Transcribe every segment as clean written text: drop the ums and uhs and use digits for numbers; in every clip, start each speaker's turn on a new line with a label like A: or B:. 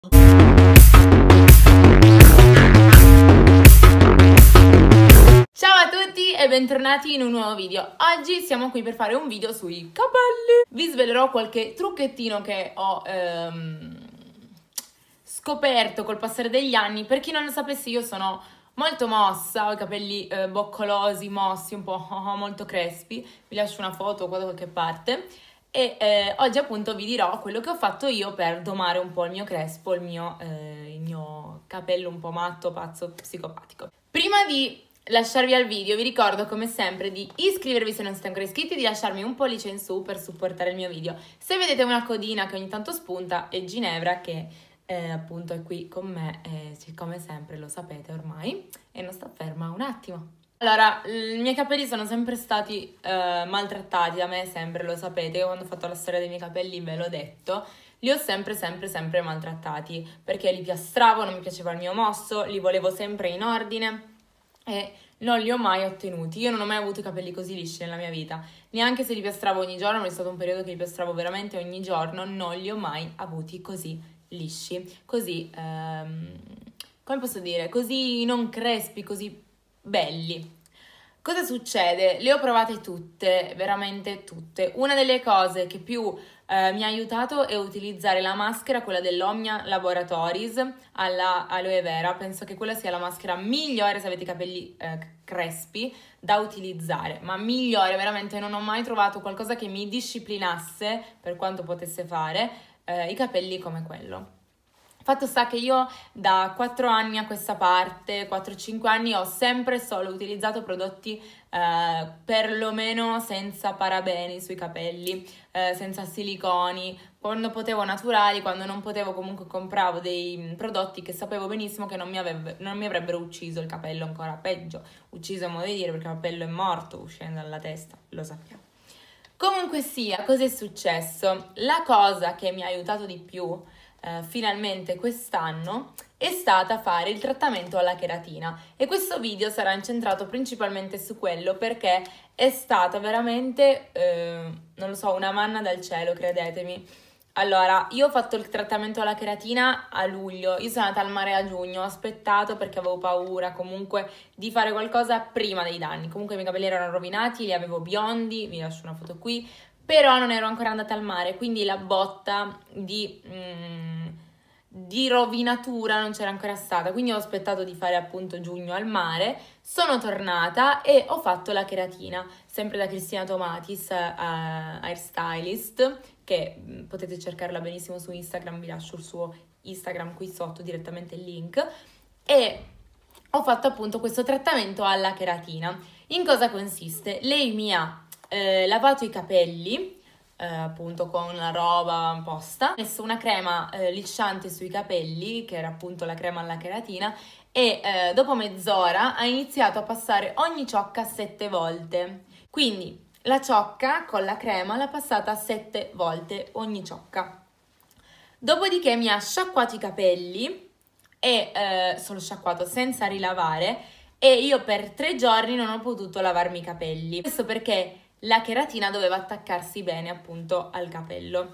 A: Ciao a tutti e bentornati in un nuovo video. Oggi siamo qui per fare un video sui capelli. Vi svelerò qualche trucchettino che ho scoperto col passare degli anni. Per chi non lo sapesse, io sono molto mossa, ho i capelli boccolosi, mossi, un po' molto crespi. Vi lascio una foto qua da qualche parte. E oggi appunto vi dirò quello che ho fatto io per domare un po' il mio crespo, il mio capello un po' matto, pazzo, psicopatico. Prima di lasciarvi al video vi ricordo come sempre di iscrivervi se non siete ancora iscritti, di lasciarmi un pollice in su per supportare il mio video. Se vedete una codina che ogni tanto spunta è Ginevra che appunto è qui con me, come sempre lo sapete ormai, e non sta ferma un attimo. Allora, i miei capelli sono sempre stati maltrattati da me, sempre lo sapete. Io quando ho fatto la storia dei miei capelli ve l'ho detto, li ho sempre maltrattati perché li piastravo, non mi piaceva il mio mosso, li volevo sempre in ordine e non li ho mai ottenuti. Io non ho mai avuto i capelli così lisci nella mia vita, neanche se li piastravo ogni giorno. È stato un periodo che li piastravo veramente ogni giorno, non li ho mai avuti così lisci, così, come posso dire, così non crespi, così belli. Cosa succede? Le ho provate tutte, veramente tutte. Una delle cose che più mi ha aiutato è utilizzare la maschera, quella dell'Omnia Laboratories alla aloe vera. Penso che quella sia la maschera migliore se avete i capelli crespi da utilizzare, ma migliore, veramente non ho mai trovato qualcosa che mi disciplinasse, per quanto potesse fare, i capelli come quello. Fatto sta che io da 4 anni a questa parte, 4-5 anni, ho sempre solo utilizzato prodotti perlomeno senza parabeni sui capelli, senza siliconi, quando potevo naturali, quando non potevo comunque compravo dei prodotti che sapevo benissimo che non mi avrebbero ucciso il capello, ancora peggio, ucciso è modo di dire perché il capello è morto uscendo dalla testa, lo sappiamo. Comunque sia, cosa è successo? La cosa che mi ha aiutato di più finalmente quest'anno è stata fare il trattamento alla cheratina, e questo video sarà incentrato principalmente su quello perché è stata veramente, non lo so, una manna dal cielo, credetemi. Allora, io ho fatto il trattamento alla cheratina a luglio, io sono andata al mare a giugno, ho aspettato perché avevo paura comunque di fare qualcosa prima dei danni. Comunque i miei capelli erano rovinati, li avevo biondi, vi lascio una foto qui, però non ero ancora andata al mare, quindi la botta di rovinatura non c'era ancora stata, quindi ho aspettato di fare appunto giugno al mare, sono tornata e ho fatto la cheratina, sempre da Cristina Tomatis, hairstylist, che potete cercarla benissimo su Instagram, vi lascio il suo Instagram qui sotto, direttamente il link, e ho fatto appunto questo trattamento alla cheratina. In cosa consiste? Lei mi ha lavato i capelli, appunto con la roba apposta, ho messo una crema lisciante sui capelli, che era appunto la crema alla cheratina, e dopo mezz'ora ha iniziato a passare ogni ciocca 7 volte. Quindi la ciocca con la crema l'ha passata 7 volte ogni ciocca. Dopodiché mi ha sciacquato i capelli, e solo sciacquato senza rilavare, e io per 3 giorni non ho potuto lavarmi i capelli. Questo perché la cheratina doveva attaccarsi bene appunto al capello.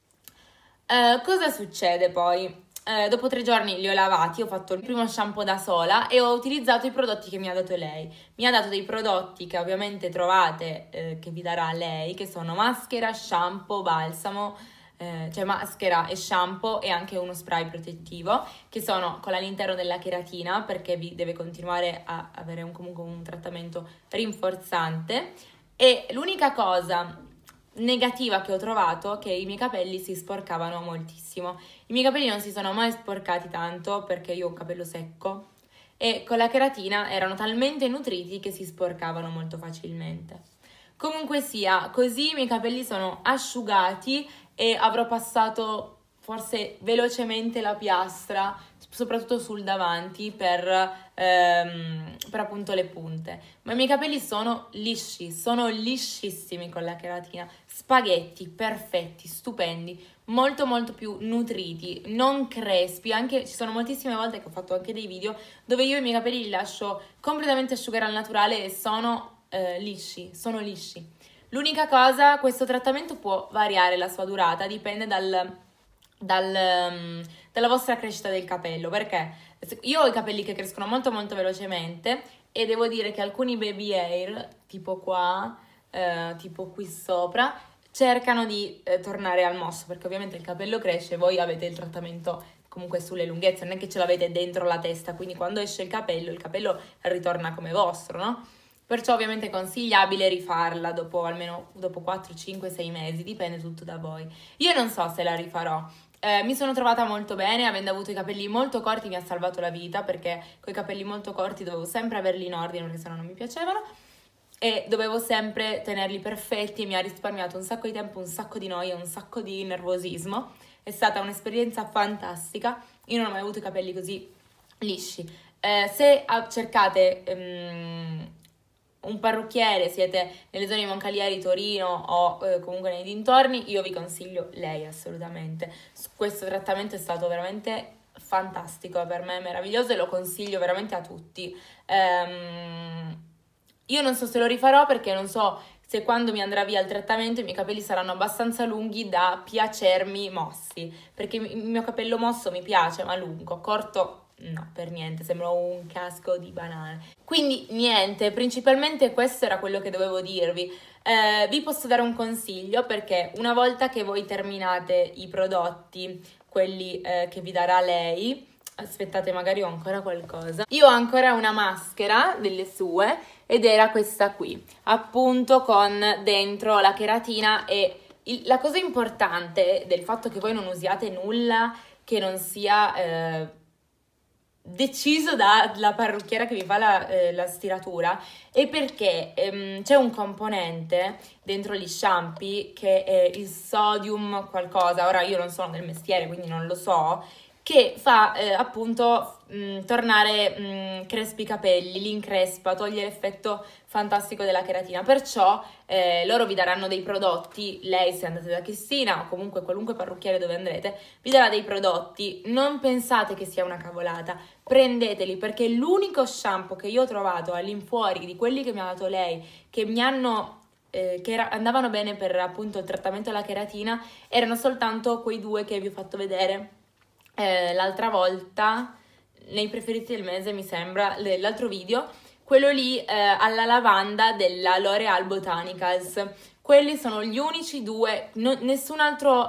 A: Cosa succede poi? Dopo 3 giorni li ho lavati, ho fatto il primo shampoo da sola e ho utilizzato i prodotti che mi ha dato lei. Mi ha dato dei prodotti che ovviamente trovate, che vi darà lei, che sono maschera, shampoo, balsamo, cioè maschera e shampoo e anche uno spray protettivo, che sono con all'interno della cheratina perché vi deve continuare a avere comunque un trattamento rinforzante. E l'unica cosa negativa che ho trovato è che i miei capelli si sporcavano moltissimo. I miei capelli non si sono mai sporcati tanto perché io ho un capello secco e con la cheratina erano talmente nutriti che si sporcavano molto facilmente. Comunque sia, così i miei capelli sono asciugati e avrò passato forse velocemente la piastra, soprattutto sul davanti per appunto le punte. Ma i miei capelli sono lisci, sono liscissimi con la cheratina, spaghetti, perfetti, stupendi, molto molto più nutriti, non crespi. Anche ci sono moltissime volte che ho fatto anche dei video dove io i miei capelli li lascio completamente asciugare al naturale e sono lisci, sono lisci. L'unica cosa, questo trattamento può variare la sua durata, dipende dalla vostra crescita del capello, perché io ho i capelli che crescono molto molto velocemente e devo dire che alcuni baby hair, tipo qua, tipo qui sopra, cercano di tornare al mosso, perché ovviamente il capello cresce, voi avete il trattamento comunque sulle lunghezze, non è che ce l'avete dentro la testa, quindi quando esce il capello ritorna come vostro, no? Perciò ovviamente è consigliabile rifarla almeno dopo 4, 5, 6 mesi, dipende tutto da voi. Io non so se la rifarò. Mi sono trovata molto bene, avendo avuto i capelli molto corti mi ha salvato la vita, perché con i capelli molto corti dovevo sempre averli in ordine perché sennò non mi piacevano e dovevo sempre tenerli perfetti e mi ha risparmiato un sacco di tempo, un sacco di noia, un sacco di nervosismo. È stata un'esperienza fantastica, io non ho mai avuto i capelli così lisci. Se cercate un parrucchiere, siete nelle zone di Moncalieri, Torino o comunque nei dintorni, io vi consiglio lei assolutamente. Questo trattamento è stato veramente fantastico per me, meraviglioso e lo consiglio veramente a tutti. Io non so se lo rifarò perché non so se quando mi andrà via il trattamento i miei capelli saranno abbastanza lunghi da piacermi mossi, perché il mio capello mosso mi piace, ma lungo, corto no, per niente, sembra un casco di banane. Quindi niente, principalmente questo era quello che dovevo dirvi. Vi posso dare un consiglio perché una volta che voi terminate i prodotti, quelli che vi darà lei, aspettate, magari ho ancora qualcosa. Io ho ancora una maschera delle sue ed era questa qui, appunto con dentro la cheratina e la cosa importante del fatto che voi non usiate nulla che non sia deciso dalla parrucchiera che vi fa la stiratura è perché c'è un componente dentro gli shampoo che è il sodium qualcosa, ora io non sono del mestiere quindi non lo so, che fa appunto tornare crespi i capelli, li increspa, toglie l'effetto fantastico della cheratina, perciò loro vi daranno dei prodotti, lei se andate da Cristina o comunque qualunque parrucchiere dove andrete, vi darà dei prodotti, non pensate che sia una cavolata, prendeteli perché l'unico shampoo che io ho trovato all'infuori di quelli che mi ha dato lei, che mi hanno andavano bene per appunto il trattamento della cheratina, erano soltanto quei due che vi ho fatto vedere l'altra volta nei preferiti del mese, mi sembra, dell'altro video, quello lì alla lavanda della L'Oréal Botanicals. Quelli sono gli unici due, nessun altro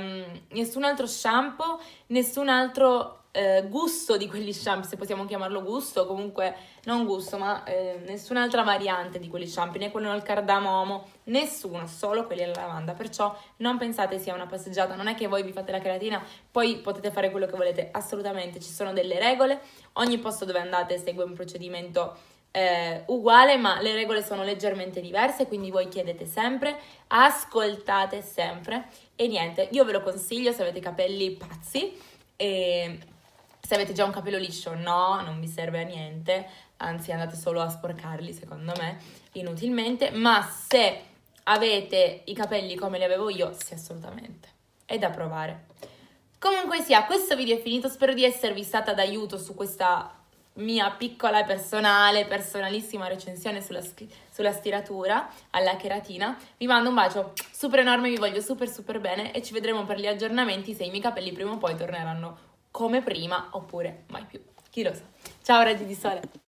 A: shampoo, nessun altro gusto di quegli shampoo, se possiamo chiamarlo gusto, comunque non gusto, ma nessun'altra variante di quegli shampoo, né quello al cardamomo, nessuno, solo quelli alla lavanda, perciò non pensate sia una passeggiata, non è che voi vi fate la cheratina, poi potete fare quello che volete, assolutamente, ci sono delle regole, ogni posto dove andate segue un procedimento uguale, ma le regole sono leggermente diverse, quindi voi chiedete sempre, ascoltate sempre e niente, io ve lo consiglio se avete i capelli pazzi e se avete già un capello liscio no, non vi serve a niente, anzi andate solo a sporcarli secondo me, inutilmente, ma se avete i capelli come li avevo io, sì assolutamente, è da provare. Comunque sia, questo video è finito, spero di esservi stata d'aiuto su questa mia piccola e personalissima recensione sulla stiratura alla cheratina. Vi mando un bacio super enorme, vi voglio super bene e ci vedremo per gli aggiornamenti se i miei capelli prima o poi torneranno come prima oppure mai più, chi lo sa. Ciao raggi di sole!